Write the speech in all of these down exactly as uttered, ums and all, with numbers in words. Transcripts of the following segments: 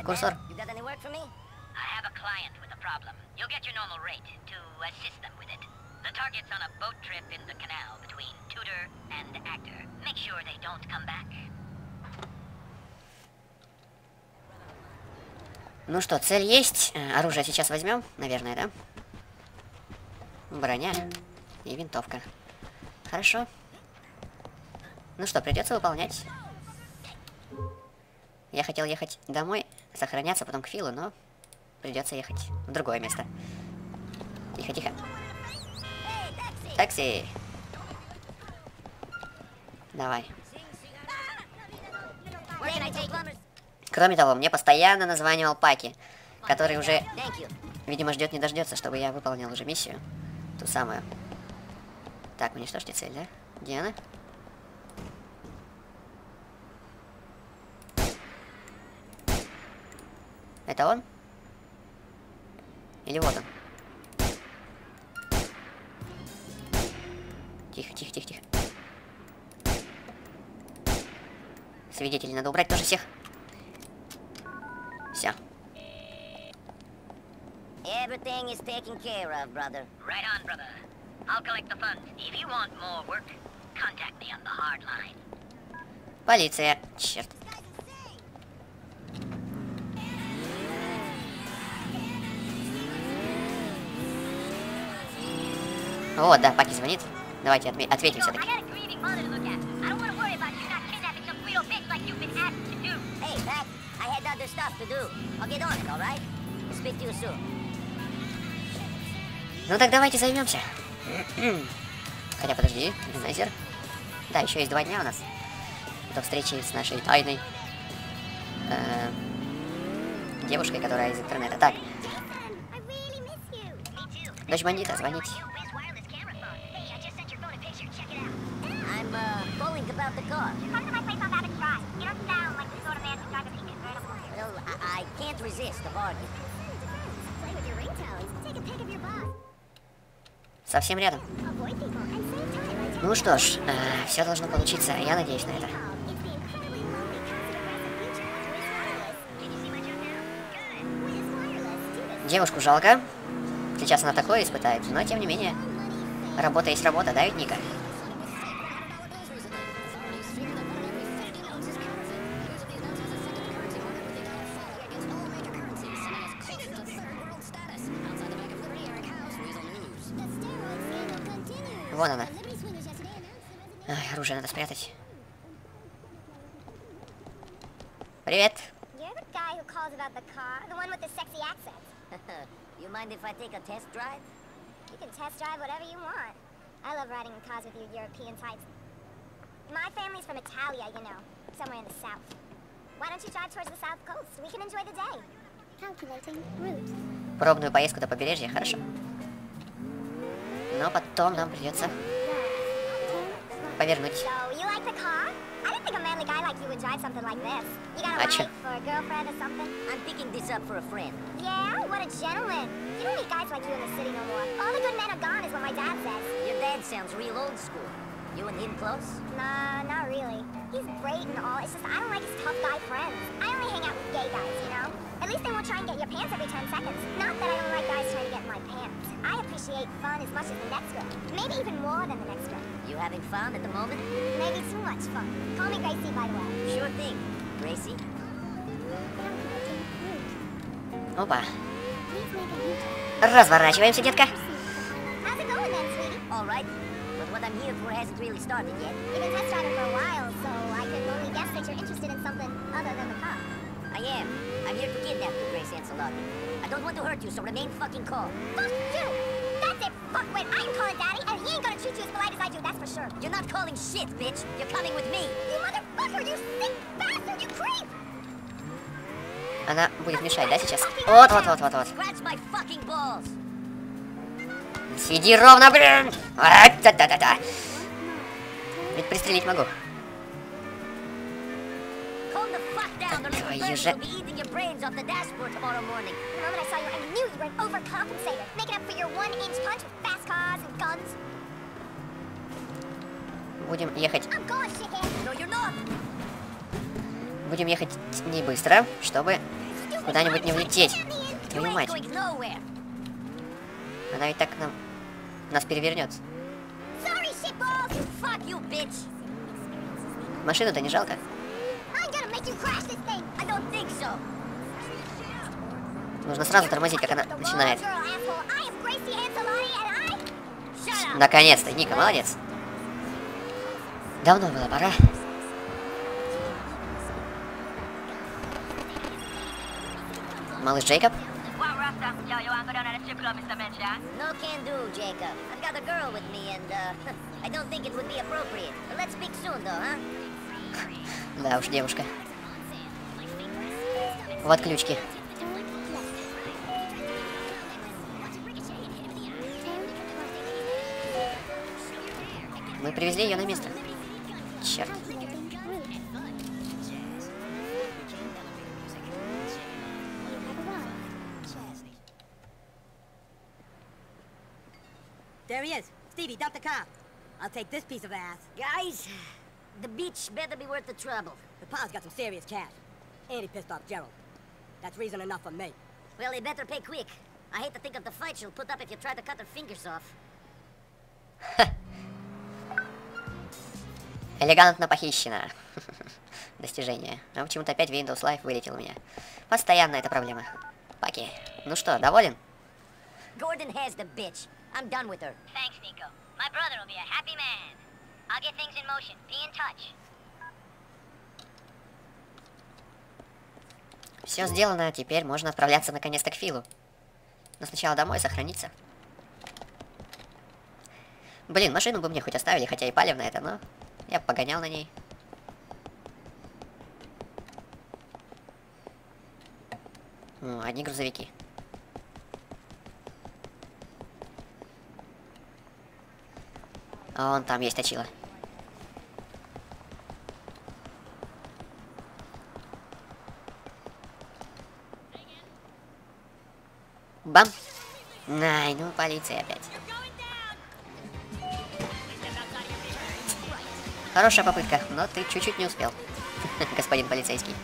Курсор. Ну что, цель есть. Оружие сейчас возьмем, наверное, да? Броня и винтовка. Хорошо. Ну что, придется выполнять. Я хотел ехать домой, сохраняться потом к Филу, но придется ехать в другое место. Тихо, тихо. Такси. Давай. Кроме того, мне постоянно названивал Паки, который уже, видимо, ждет не дождется, чтобы я выполнил уже миссию. Ту самую. Так, уничтожьте цель, да? Где она? Это он? Или вот он? Тихо, тихо, тихо, тихо. Свидетелей надо убрать тоже всех. Все. Everything is taken care of, brother. Right on, brother. I'll collect the funds. If you want more work, contact me on the hard line. Полиция. Черт. Вот, да, Паки звонит. Давайте отме ответим все-таки. Ну так давайте займемся. Хотя подожди, Органайзер. Да, еще есть два дня у нас до встречи с нашей тайной э, девушкой, которая из интернета. Так. Дочь бандита, звоните. Совсем рядом. Ну что ж, э, все должно получиться. Я надеюсь на это. Девушку жалко. Сейчас она такое испытает, но тем не менее. Работа есть работа, да, ведь, Ника? Вон она. Ай, оружие надо спрятать. Привет. You mind if I take a test drive? You can test drive whatever you want. I love riding in cars with you European types. My family's from Italia, you know, somewhere in the south. Why don't you drive towards the south coast? We can enjoy the day. Calculating route. Пробную поездку до побережья, хорошо. Но потом нам придется повернуть. So, you like the car? I didn't think a manly guy like you would drive something like this. You got a wife or a girlfriend or something? I'm picking this up for a friend. Yeah? What a gentleman. You don't meet guys like you in the city no more. All the good men are gone is what my dad says. Your dad sounds real old school. You and him close? Nah, not really. He's great and all. It's just I don't like his tough guy friends. I only hang out with gay guys, you know? At least they won't try and get your pants every ten seconds. Not that I don't like guys trying to get in my pants. I appreciate fun as much as the next girl. Maybe even more than the next girl. You having fun at the moment? Maybe too much fun. Call me Gracie, by the way. Sure thing, Gracie. Опа. Разворачиваемся, детка. How's it going then, sweetie? All right. But what I'm here for hasn't really started yet. You've been test driving for a while, so I could only guess that you're interested in something other than the car. I am. I'm here to kidnap you, Grace Ancelotti. I don't want to hurt you, so remain fucking calm. Fuck you! That's it, fuckwit! I am calling Daddy, and he ain't gonna treat you as polite as I do, that's for sure. You're not calling shit, bitch! You're coming with me! You motherfucker, you sick bastard, you creep! Она будет мешать, да, сейчас? Вот, вот, вот, вот, вот. Сиди ровно, блин! А, да-да-да-да! Ведь пристрелить могу. Твою же... Будем ехать... Будем ехать не быстро, чтобы Куда-нибудь не влететь. Твою мать. Она ведь так нам... нас перевернет. Машину-то не жалко? Нужно сразу тормозить, как она начинает. Наконец-то, Ника, молодец. Давно было пора. Малыш Джейкоб? No can do, Jacob. I've got a girl with me and uh, I don't think it would be appropriate. But let's speak soon, though, huh? Да уж, девушка. Вот ключки. Мы привезли ее на место. Черт. There he is. Stevie, dump the car. I'll take this piece of ass. Guys, the beach better be worth the trouble. The pa's got some serious cash. And he pissed off Gerald. That's reason enough for me. Well, they better pay quick. I hate to think of the fight she'll put up if you try to cut her fingers off. Элегантно похищено. Достижение. А почему-то опять Windows Live вылетел у меня. Постоянно эта проблема. Паки. Ну что, доволен? Gordon has the bitch. I'm done with her. Thanks, Nico. My brother will be a happy man. I'll get things in motion. Be in touch. Все сделано, теперь можно отправляться наконец-то к Филу. Но сначала домой сохраниться. Блин, машину бы мне хоть оставили, хотя и палевно это, но я бы погонял на ней. О, одни грузовики. А вон там есть точила. Бам! Ай, ну полиция опять. Хорошая попытка, но ты чуть-чуть не успел, господин полицейский.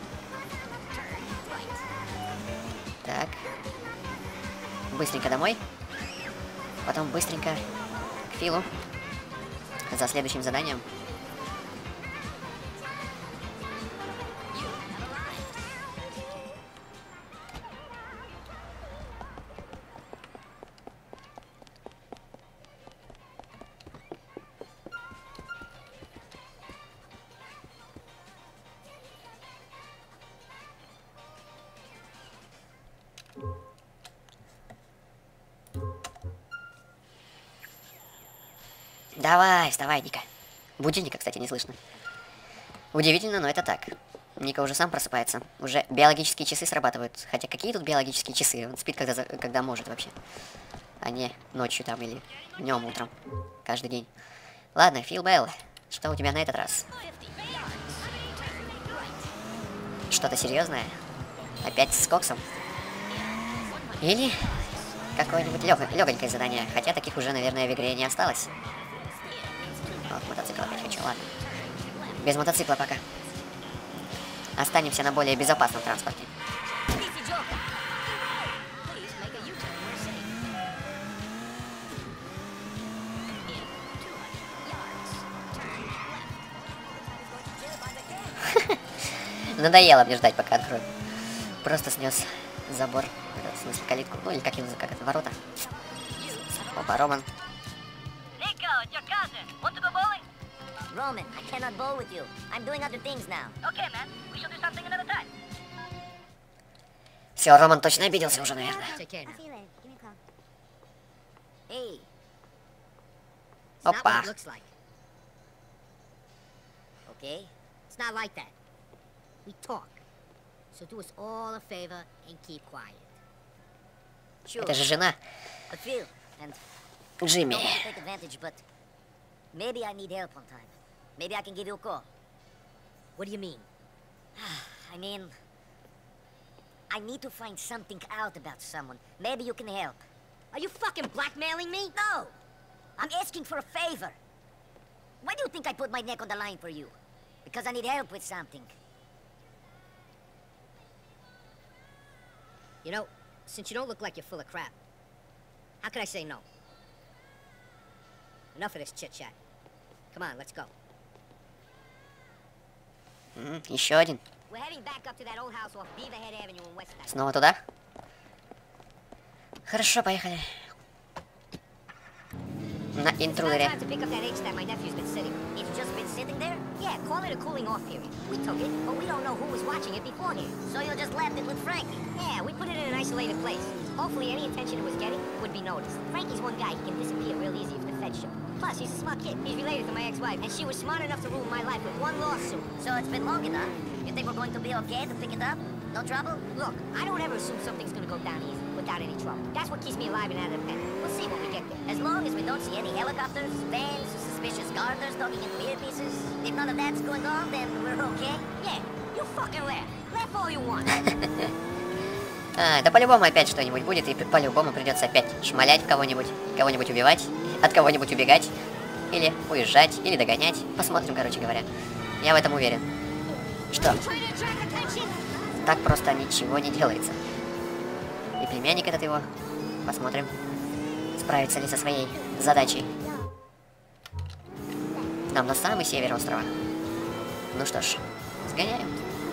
Так. Быстренько домой. Потом быстренько к Филу. За следующим заданием. Давай, вставай, Ника. Будильника, кстати, не слышно. Удивительно, но это так. Ника уже сам просыпается. Уже биологические часы срабатывают. Хотя какие тут биологические часы? Он спит, когда, когда может вообще. А не ночью там или днем, утром. Каждый день. Ладно, Фил Белл, что у тебя на этот раз? Что-то серьезное? Опять с коксом? Или какое-нибудь легонькое задание? Хотя таких уже, наверное, в игре не осталось. Вот, мотоцикл опять хочу, ладно. Без мотоцикла пока. Останемся на более безопасном транспорте. Надоело мне ждать, пока открою. Просто снес забор, в смысле калитку, ну или как его, как это, ворота. Опа, Роман. Roman, I cannot bowl with you. I'm doing other things now. Okay, man. We shall do something another time. Все, Роман точно обиделся уже, наверное. Hey. Опа. Okay? It's not like that. We talk. So do us all a favor and keep quiet. Sure. Это же жена But Phil, and Джимми. don't want to take advantage, but maybe I need help one time. Maybe I can give you a call. What do you mean? I mean, I need to find something out about someone. Maybe you can help. Are you fucking blackmailing me? No! I'm asking for a favor. Why do you think I put my neck on the line for you? Because I need help with something. You know, since you don't look like you're full of crap, how could I say no? Enough of this chit-chat. Come on, let's go. Mm, еще один. We're heading back up to that old house off Beaverhead Avenue in Westside. Снова туда? Хорошо, поехали. На интрудере. To pick up that H that my nephew's been sitting. It's just been sitting there? Yeah, call it a cooling off period. We took it, but we don't know who was watching it beforehand. So you just left it with Frankie? Yeah, we put it in an isolated place. Hopefully any attention it was getting would be noticed. Frankie's one guy, he can disappear real easy if the feds show. Plus, he's a smart kid. He's related to my ex-wife, and she was smart enough to ruin my life with one lawsuit. So it's been long enough. You think we're going to be okay to pick it up? No trouble? Look, I don't ever assume something's gonna go down easy, without any trouble. That's what keeps me alive and out of the pen. We'll see when we get there. As long as we don't see any helicopters, vans, suspicious gardeners talking in weird pieces, if none of that's going on, then we're okay? Yeah, you fucking laugh. Laugh all you want. А, да по-любому опять что-нибудь будет, и по-любому придется опять шмалять в кого-нибудь, кого-нибудь убивать, от кого-нибудь убегать, или уезжать, или догонять. Посмотрим, короче говоря. Я в этом уверен. Что? Так просто ничего не делается. И племянник этот его. Посмотрим, справится ли со своей задачей. Нам на самый север острова. Ну что ж, сгоняем.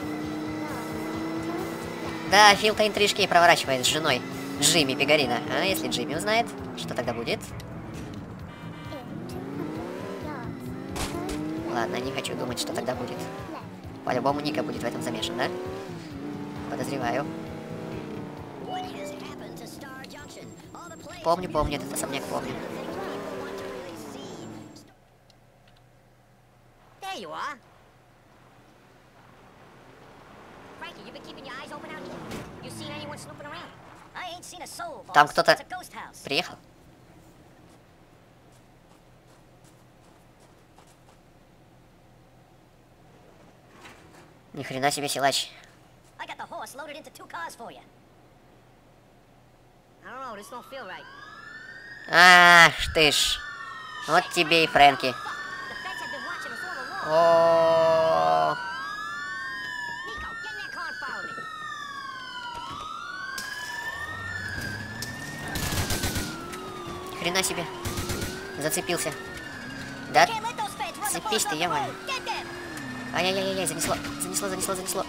Да, Фил-то интрижки проворачивает с женой Джимми Пигарина. А если Джимми узнает, что тогда будет? Ладно, не хочу думать, что тогда будет. По-любому Ника будет в этом замешан, да? Подозреваю. Помню, помню, этот особняк помню. There you are. Frankie, you been keeping your eyes open out here? You seen anyone snooping around? I ain't seen a soul, boss. Там кто-то It's a ghost house. приехал. Ни хрена себе силач. I got the horse loaded into two cars for you. I don't know, this don't feel right. Ах ты ж. Вот тебе и Фрэнки. The feds have been watching us all along. О, Nico, get in that car and follow me. хрена себе. Зацепился. Да, Can't let those feds run the цепись boys ты, off the ё-моё. road. Get them! Ай-яй-яй-яй, занесло, занесло, занесло, занесло.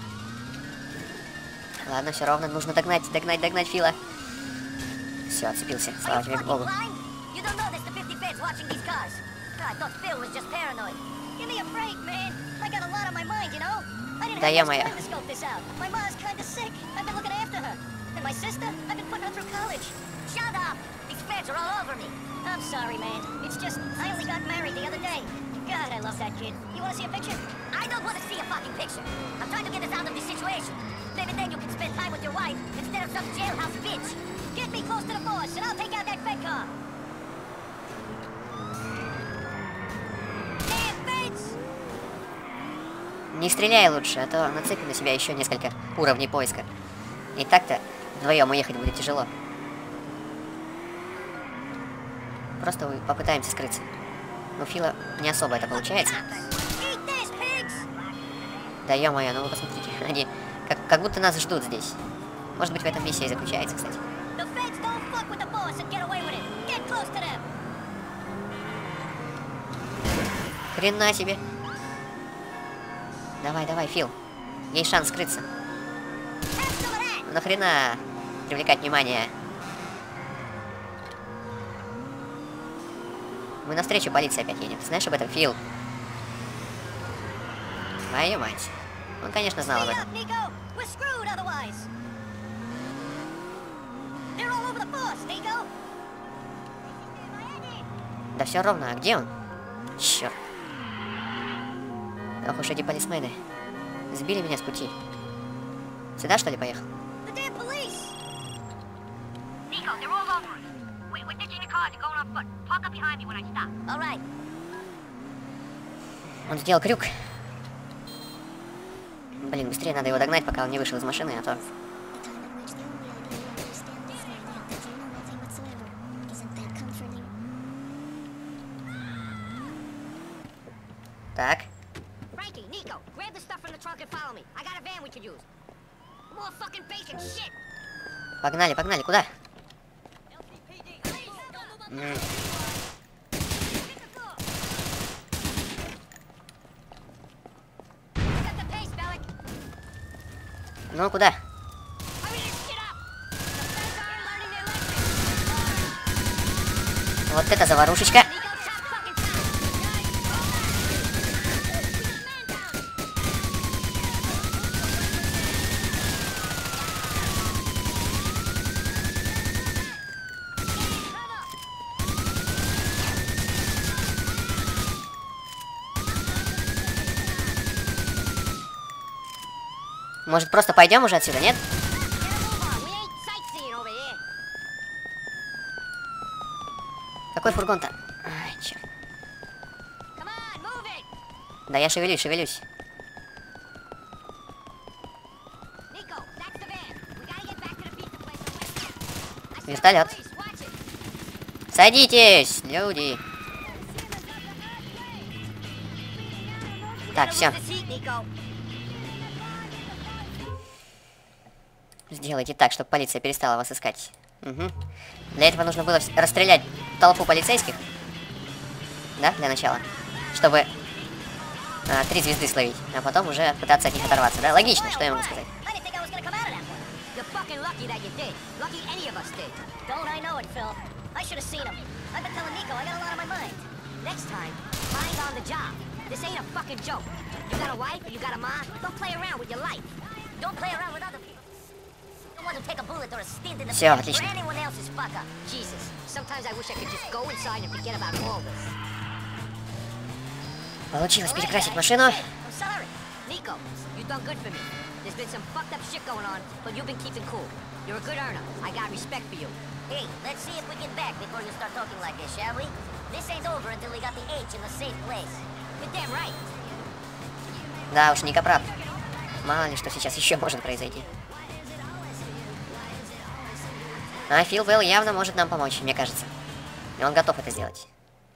Ладно, все ровно, нужно догнать, догнать, догнать Фила. Все, отцепился, слава Are you тебе fucking Богу. blind? You don't know there's the fifty feds watching these cars. Oh, I thought Phil was just paranoid. Give me a break, man. I got a lot on my mind, you know? I didn't Да have much ё-моё. time to scope this out. My mom's kinda sick. I've been looking after her. And my sister, I've been putting her through college. Shut up! These feds are all over me. I'm sorry, man. It's just, I only got married the other day. God, I love that kid. You wanna see a picture? I don't wanna see a fucking picture. I'm trying to get us out of this situation. Maybe then you can spend time with your wife instead of some jailhouse bitch. Get me close to the boss and I'll take out that fed car. Damn feds! Не стреляй лучше, а то нацепим на себя еще несколько уровней поиска. И так-то вдвоем уехать будет тяжело. Просто попытаемся скрыться. Но у Фила не особо это получается. Eat this, pigs! Да ё-моё, ну вы посмотрите, они как, как будто нас ждут здесь. Может быть, в этом миссия и заключается, кстати. The feds don't fuck with the boss and get away with it. Get close to them. Хрена себе. Давай, давай, Фил. Есть шанс скрыться. Have some of that. Ну нахрена привлекать внимание? Мы навстречу полиции опять едем. Ты знаешь об этом, Фил? Твою мать. Он, конечно, знал об Stay этом. up, Nico. We're screwed otherwise. They're all over the boss, Nico. Да все ровно, а где он? Черт. Ох уж эти полисмены. Сбили меня с пути. Сюда, что ли, поехал? The damn police. Nico, they're all over us. We, we're ditching the cars and going on foot. Park up behind me when I stop. All right. Он сделал крюк. Блин, быстрее надо его догнать, пока он не вышел из машины, а то... Так. Frankie, Nico, grab the stuff from the trunk and follow me. I got a van we could use. More fucking bacon shit. Погнали, погнали, куда? М. Ну, куда? Вот это заварушечка. Может, просто пойдем уже отсюда, нет? Какой фургон-то? Ай, черт. Да я шевелюсь, шевелюсь. Вертолет. Садитесь, люди. Так, все. Сделайте так, чтобы полиция перестала вас искать. Угу. Для этого нужно было расстрелять толпу полицейских. Да, для начала. Чтобы а, три звезды словить, а потом уже пытаться от них оторваться. Да, логично, что я могу сказать. Все, отлично. Получилось перекрасить машину. There's been some fucked up shit going on, but you've been keeping cool. You're a good earner. I got respect for you. Hey, let's see if we get back before you start talking like this, shall we? This ain't over until we got the H in the safe place. You're damn right. Да уж, Ника прав. Мало ли, что сейчас еще может произойти. А Фил Белл явно может нам помочь, мне кажется. И он готов это сделать.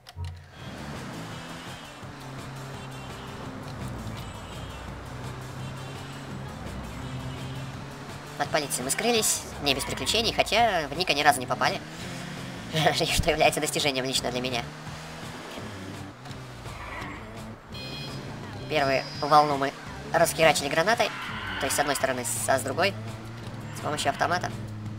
От полиции мы скрылись, не без приключений, хотя в Ника ни разу не попали. Что является достижением лично для меня. Первую волну мы расхерачили гранатой. То есть с одной стороны, а с другой с помощью автомата.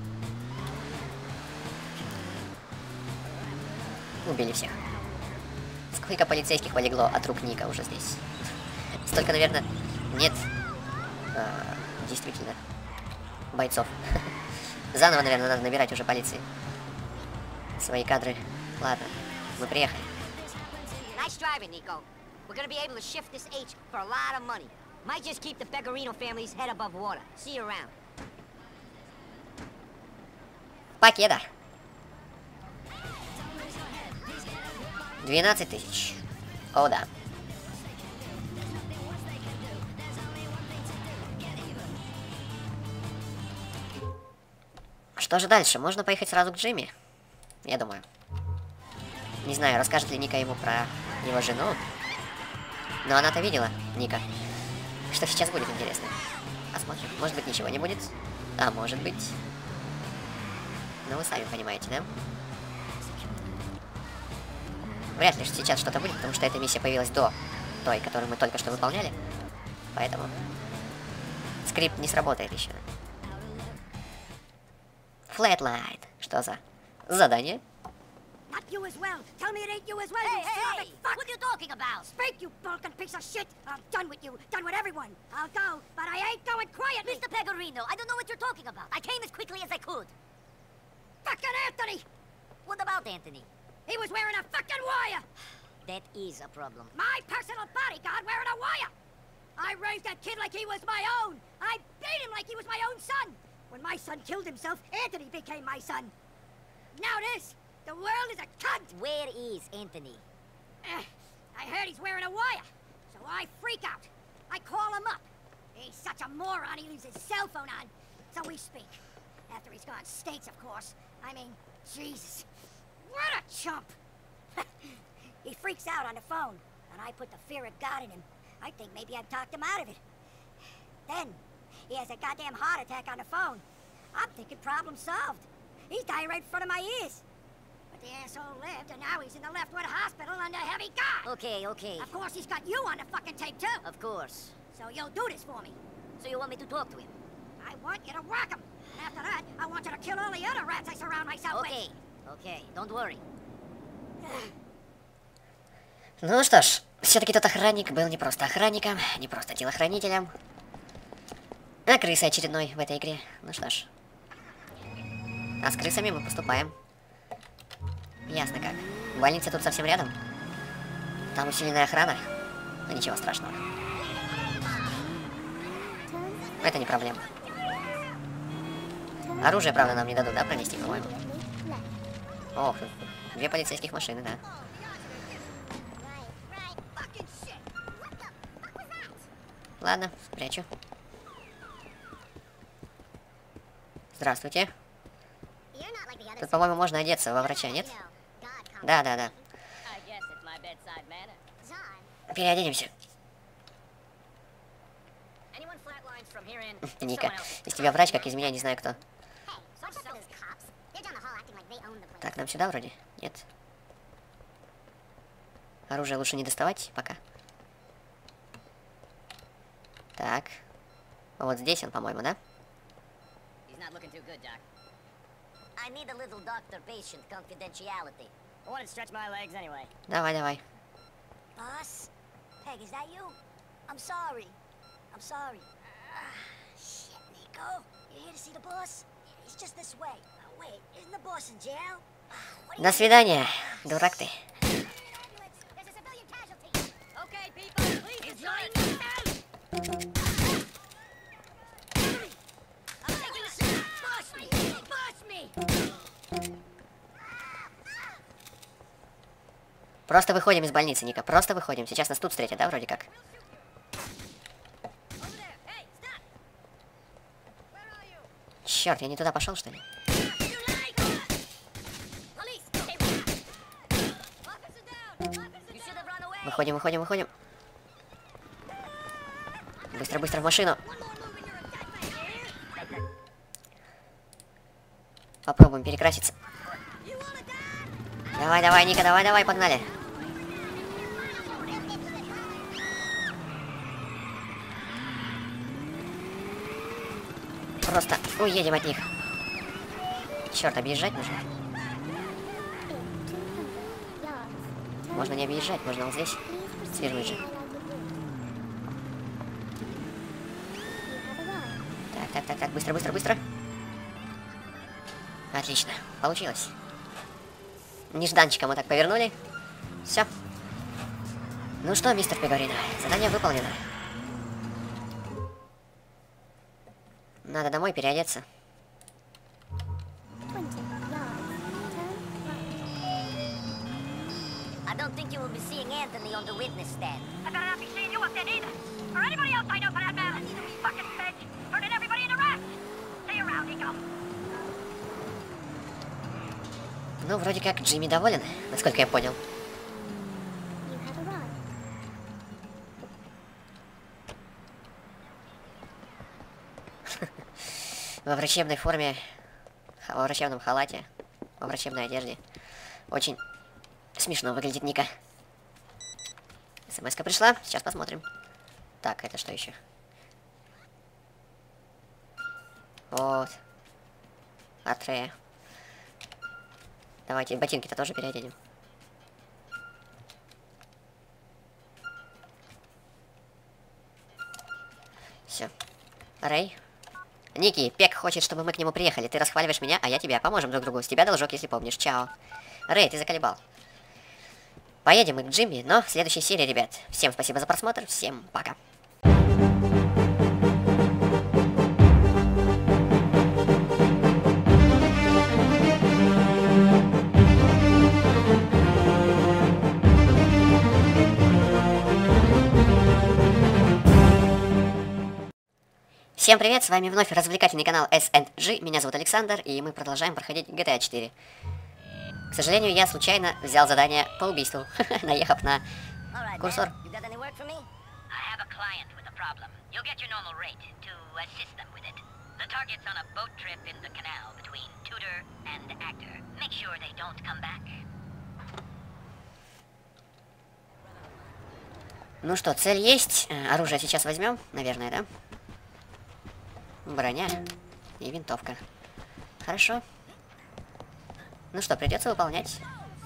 Убили всех. Сколько полицейских полегло от рук Ника уже здесь? Столько, наверное, нет. А, действительно. Бойцов. Заново, наверное, надо набирать уже полиции. Свои кадры. Ладно, мы приехали. Nice driving, Nico. We're gonna be able to shift this H for a lot of money. Might just keep the Pecorino family's head above water. See you around. Покеда. двенадцать тысяч. О, да. Что же дальше? Можно поехать сразу к Джимми? Я думаю. Не знаю, расскажет ли Ника ему про его жену. Но она-то видела, Ника. Что сейчас будет интересно? Посмотрим. Может быть, ничего не будет. А может быть. Ну, вы сами понимаете, да? Вряд ли сейчас что-то будет, потому что эта миссия появилась до той, которую мы только что выполняли. Поэтому скрипт не сработает еще. Flatlight. Что за задание? Not you as well. Tell me it ain't you as well. Hey, you hey, Slavic hey! fuck. What are you talking about? Speak, you Balkan piece of shit. I'm done with you. Done with everyone. I'll go, but I ain't going quietly. Mister Pecorino, I don't know what you're talking about. I came as quickly as I could. Fucking Anthony. What about Anthony? He was wearing a fucking wire. That is a problem. My personal bodyguard wearing a wire. I raised that kid like he was my own. I beat him like he was my own son. When my son killed himself, Anthony became my son. Now this, the world is a cunt. Where is Anthony? Uh, I heard he's wearing a wire, so I freak out. I call him up. He's such a moron, he leaves his cell phone on. So we speak. After he's gone States, of course. I mean, Jesus. What a chump. He freaks out on the phone, and I put the fear of God in him. I think maybe I've talked him out of it. Then, he has a goddamn heart attack on the phone. I'm thinking problem solved. He's dying right in front of my ears. But the asshole lived, and now he's in the Leftwood Hospital under heavy guard. Okay, okay. Of course, he's got you on the fucking tape, too. Of course. So you'll do this for me. So you want me to talk to him? I want you to whack him. And after that, I want you to kill all the other rats I surround myself with. Okay, okay, don't worry. Ну что ж, все-таки тот охранник был не просто охранником, не просто телохранителем, а крысой очередной в этой игре. Ну что ж. А с крысами мы поступаем. Ясно как. Больница тут совсем рядом. Там усиленная охрана. Но ничего страшного. Это не проблема. Оружие, правда, нам не дадут, да, пронести, по-моему? Ох, две полицейских машины, да. Ладно, спрячу. Здравствуйте. Тут, по-моему, можно одеться во врача, нет? Да, да, да. Переоденемся. Ника, из тебя врач, как из меня, не знаю кто. Так, нам сюда вроде? Нет. Оружие лучше не доставать пока. Так. Вот здесь он, по-моему, да? I need a little doctor-patient confidentiality. I want to stretch my legs anyway. Давай, давай. Boss? Peg, is that you? I'm sorry. I'm sorry. Ah, shit, Nico. You here to see the boss? He's just this way. Uh, wait, isn't the boss in jail? Ah, what do you До свидания, дурак ты. There's a civilian casualty. Okay, people, please join me. I'm taking a shot. Boss me. Boss me. Просто выходим из больницы, Ника. Просто выходим. Сейчас нас тут встретят, да, вроде как? Черт, я не туда пошел, что ли? Выходим, выходим, выходим. Быстро, быстро в машину. Попробуем перекраситься. Давай, давай, Ника, давай, давай, погнали. Просто уедем от них. Черт, объезжать нужно. Можно не объезжать, можно вот здесь свернуть же. Так, так, так, так, быстро, быстро, быстро. Отлично, получилось. Нежданчиком мы так повернули. Все. Ну что, мистер Пегорино, задание выполнено. Надо домой переодеться. I don't think you will be seeing Anthony on the witness stand. I better not be seeing you up there either. Or anybody else I know for that matter. Fucking bitch. Turning everybody into rats. Stay around, Nico. Ну, вроде как Джимми доволен, насколько я понял. Во врачебной форме, во врачебном халате, во врачебной одежде. Очень смешно выглядит Ника. СМС-ка пришла, сейчас посмотрим. Так, это что еще? Вот. Атрея. Давайте ботинки-то тоже переоденем. Все. Рэй. Ники, Пек хочет, чтобы мы к нему приехали. Ты расхваливаешь меня, а я тебя. Поможем друг другу. С тебя должок, если помнишь. Чао. Рэй, ты заколебал. Поедем мы к Джимми, но в следующей серии, ребят. Всем спасибо за просмотр. Всем пока. Всем привет, с вами вновь развлекательный канал эс энд джи, меня зовут Александр, и мы продолжаем проходить джи ти эй четыре. К сожалению, я случайно взял задание по убийству, наехав на курсор. I have a client with a problem. You'll get your normal rate to assist them with it. The target's on a boat trip in the canal between tutor and actor. Make sure they don't come back. Ну что, цель есть. Оружие сейчас возьмем, наверное, да? Броня и винтовка. Хорошо. Ну что, придется выполнять.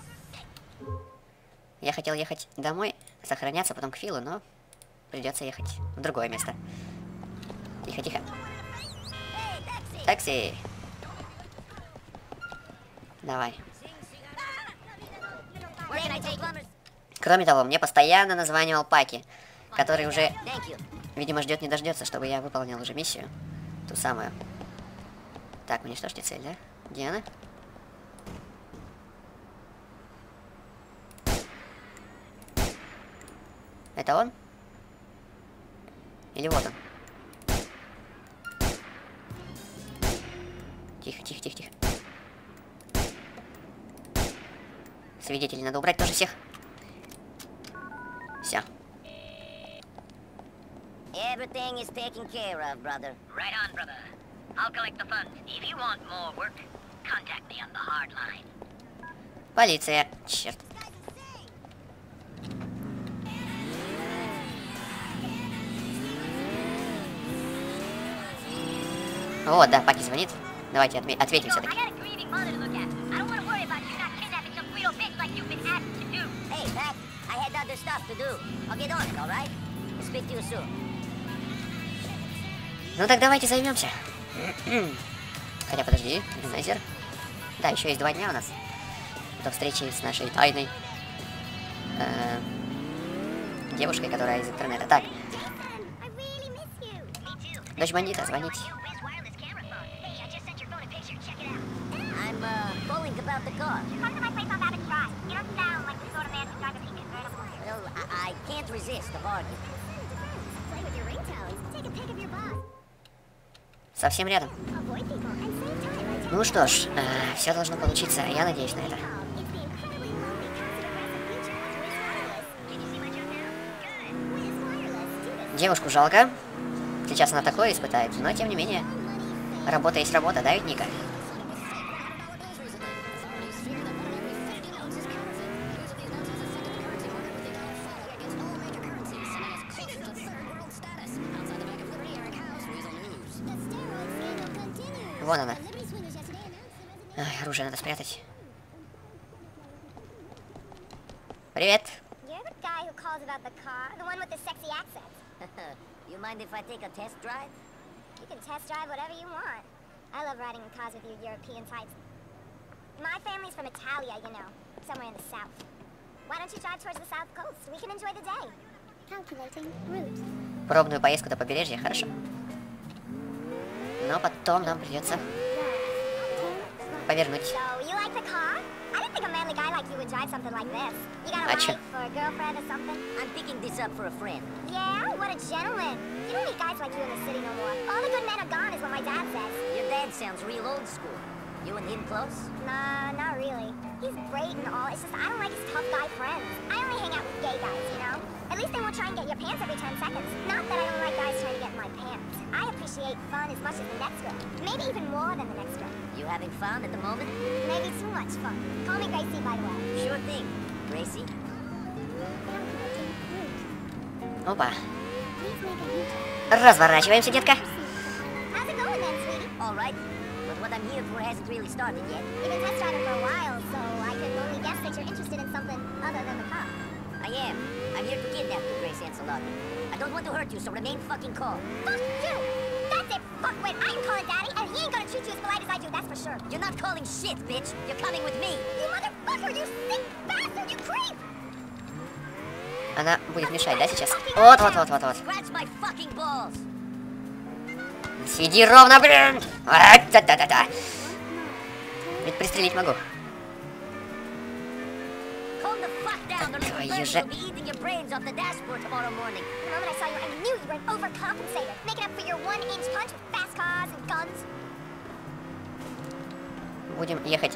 Я хотел ехать домой, сохраняться потом к Филу, но придется ехать в другое место. Тихо, тихо. Такси. Давай. Кроме того, мне постоянно названивал Паки, который уже, видимо, ждет не дождется, чтобы я выполнил уже миссию. Ту самую. Так, уничтожьте цель, да? Где она? Это он? Или вот он? Тихо, тихо, тихо, тихо. Свидетелей надо убрать тоже всех. Все. Everything is taken care of, brother. Right on, brother. I'll collect the funds. If you want more work, contact me on the hard line. Полиция. Черт. Вот, да, Паки звонит. Давайте отме ответим все-таки. Ну так давайте займемся. Хотя подожди, Назер. Да, еще есть два дня у нас до встречи с нашей тайной э, девушкой, которая из интернета. Так. Дочь бандита, звоните. About the car. Come to my place on Babbitt Drive. You don't sound like the sort of man who drives a pink convertible. Well, I, I can't resist the bargain. Play with your ringtones. Take a pic of your boss. Совсем рядом. Ну что ж, э, все должно получиться. Я надеюсь на это. Девушку жалко. Сейчас она такое испытает, но тем не менее. Работа есть работа, да, ведь, Ника? Вон она. Ай, оружие надо спрятать. Привет. You mind if I take a test drive? You can test drive whatever you want. I love riding in cars with you European types. My family's from Italia, you know, somewhere in the south. Why don't you drive towards the south coast? We can enjoy the day. Calculating route. Пробную поездку до побережья, хорошо. Но потом нам придется повернуть. А чё? I'm picking this up for a friend. Yeah, what a gentleman. You don't meet guys like you in the city no more. All the good men are gone, is what my dad says. Your dad sounds real old school. You and him close? Nah, not really. He's great and all. It's just I don't like his tough guy friends. I only hang out with gay guys, you know. At least they won't try and get your pants every ten seconds. Not that I don't like guys trying to get in my pants. I appreciate fun as much as the next girl. Maybe even more than the next girl. You having fun at the moment? Maybe too much fun. Call me Gracie, by the way. Sure thing, Gracie. Опа. Разворачиваемся, детка. How's it going then, sweetie? All right. But what I'm here for hasn't really started yet. You've been test driving for a while, so I can only guess that you're interested in something other than the car. I am. I'm here to kidnap you, Grace Ancelotti. I don't want to hurt you, so remain fucking calm. Fuck you! That's it, fuckwit! I'm calling Daddy, and he ain't gonna treat you as polite as I do, that's for sure. You're not calling shit, bitch! You're coming with me! You motherfucker, you sick bastard, you creep! Она будет мешать, да, сейчас? Вот, вот, вот, вот, вот. Сиди ровно, блин! А, да-да-да-да! Ведь пристрелить могу. Твою же... Будем ехать...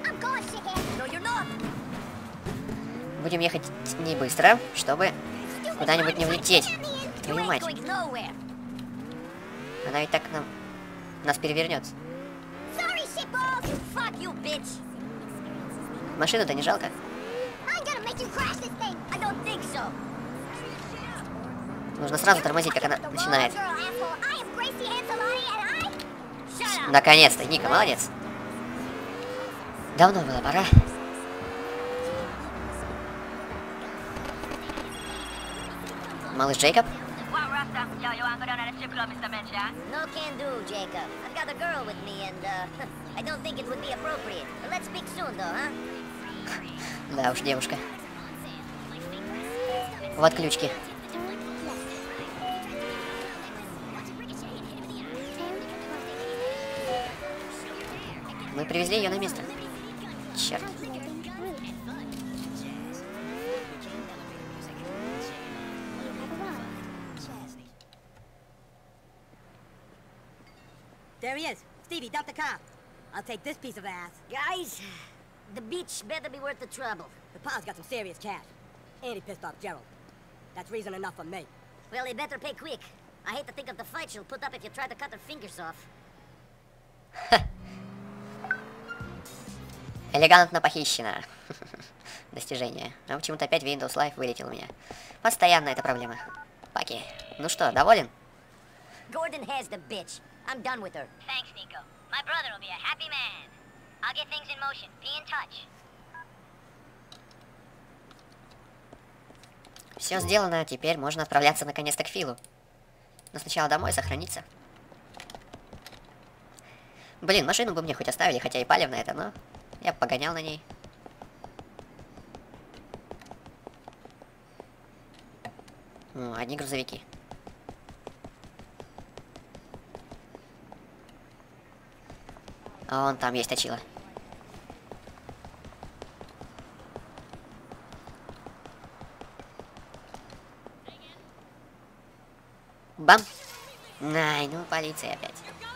Будем ехать не быстро, чтобы куда-нибудь не влететь. Твою мать. Она ведь так нам Нас перевернет. Sorry, shitballs. Fuck you, bitch. Машину-то не жалко. I'm gonna make you crash this thing. I don't think so. Нужно сразу тормозить, как она начинает. Girl, asshole. I am Gracie Ancelotti, and I... Shut up. Наконец-то, Ника, молодец. Давно было пора. Малыш Джейкоб? What Rasta? Yo, you wanna go down at the strip club, Mister Mensch, yeah? No can do, Jacob. I've got a girl with me, and uh, I don't think it would be appropriate. But let's speak soon, though, huh? Да уж, девушка. Вот ключки. Мы привезли ее на место. Черт. There he is. Stevie, dump the car. I'll take this piece of ass. Guys, the beach better be worth the trouble. The pa's got some serious cash. And he pissed off Gerald. That's reason enough for me. Well, they better pay quick. I hate to think of the fight she'll put up if you try to cut her fingers off. Элегантно похищено. Достижение. А почему-то опять Windows Live вылетел у меня. Постоянно эта проблема. Паки. Ну что, доволен? Gordon has the bitch. I'm done with her. Thanks, Nico. My brother will be a happy man. I'll get things in motion. Be in touch. Все сделано, теперь можно отправляться наконец-то к Филу. Но сначала домой сохраниться. Блин, машину бы мне хоть оставили, хотя и палевно это, но я бы погонял на ней. О, одни грузовики. А вон там есть точила. Бам! Ай, ну полиция опять.